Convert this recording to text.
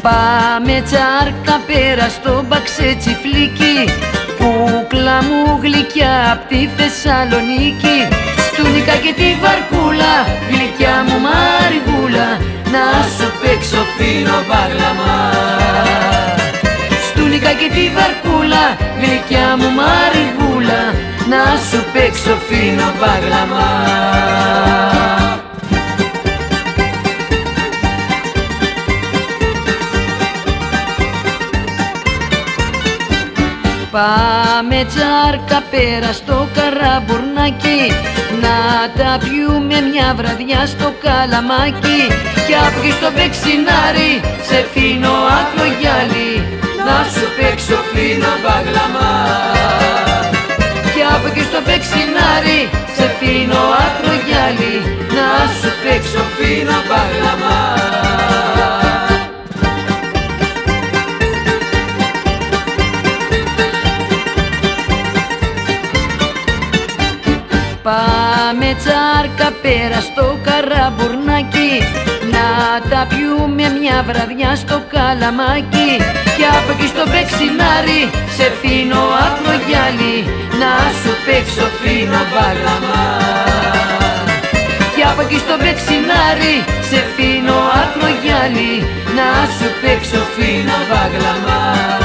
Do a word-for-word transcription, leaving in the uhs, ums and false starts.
Πάμε τσάρκα πέρα στο μπαξέτσι φλίκι, κούκλα μου γλυκιά απ' τη Θεσσαλονίκη. Στούνικα και τη βαρκούλα, γλυκιά μου μαριγούλα, να σου παίξω φίνο μπάγλαμα. Στούνικα και τη βαρκούλα, γλυκιά μου μαριγούλα, να σου παίξω φίνο μπάγλαμα. Πάμε τσάρκα πέρα στο Καραμπουρνάκι, να τα πιούμε μια βραδιά στο Καλαμάκι. Κι απ' εκεί στο Μπεξινάρι, σε φίνο ακρογιάλι, να σου παίξω φίνο μπάγλαμα. Κι απ' εκεί στο Μπεξινάρι, σε φίνο ακρογιάλι, να σου παίξω φίνο μπάγλαμα. Πάμε τσάρκα πέρα στο Καραμπουρνάκι, να τα πιούμε μια βραδιά στο Καλαμάκι. Κι απ' εκεί στο Μπεξινάρι, σε φίνο ακρογιάλι, να σου παίξω φίνο μπάγλαμα. Κι απ' εκεί στο Μπεξινάρι, σε φίνο ακρογιάλι, να σου παίξω φίνο μπάγλαμα.